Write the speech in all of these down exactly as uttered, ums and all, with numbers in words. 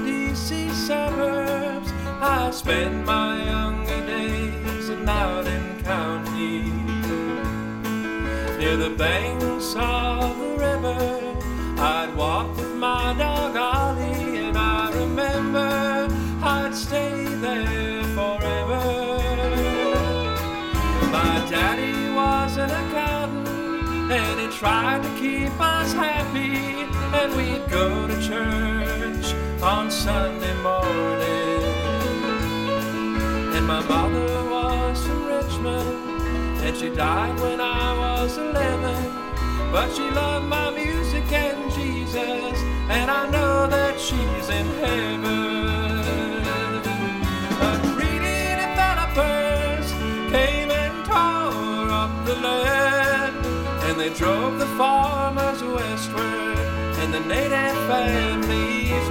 D C suburbs. I spent my younger days in Loudoun County, near the banks of the river. I'd walk with my dog Ollie, and I remember I'd stay there forever. My daddy was an accountant, and he tried to keep us happy, and we'd go to church on Sunday morning. And my mother was from Richmond, and she died when I was eleven. But she loved my music and Jesus, and I know that she's in heaven. A greedy developers came and tore up the land, and they drove the farmers westward, and the native families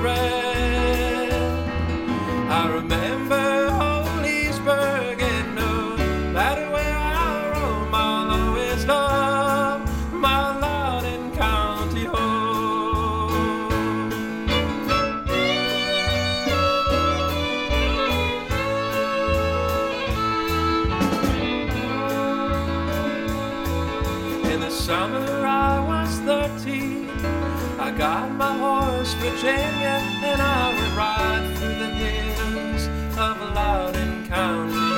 ran. I remember Holeysburg, and no matter where I roam, I'll always love my Loudoun County home. In the summer I was thirteen, I got my horse Virginia, and I would ride through the hills of Loudoun County.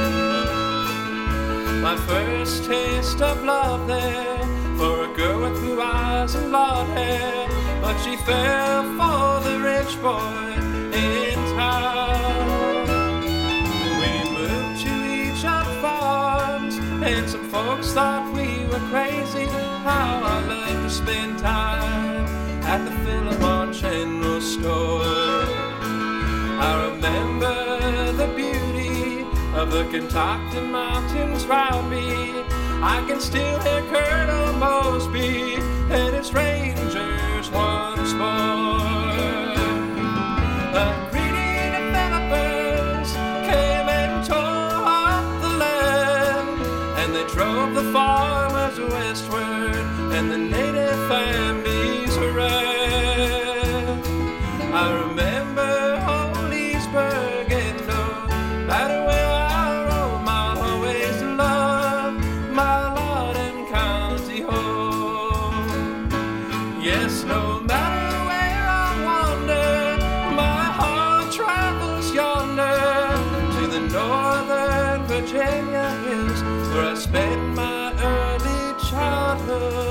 My first taste of love there, for a girl with blue eyes and blonde hair, but she fell for the rich boy in town. We moved to each other's farms, and some folks thought we were crazy. How I loved to spend time at the Philemon General Store. I remember the beauty of the Kentucky mountains round me. I can still hear Colonel Mosby and his rangers once more. The greedy developers came and tore up the land, and they drove the farmers westward, and the native families ran. I remember Holeysburg, and no matter where I roam, I'll always love my Loudoun County home. Yes, no matter where I wander, my heart travels yonder to the northern Virginia hills, where I spent my early childhood.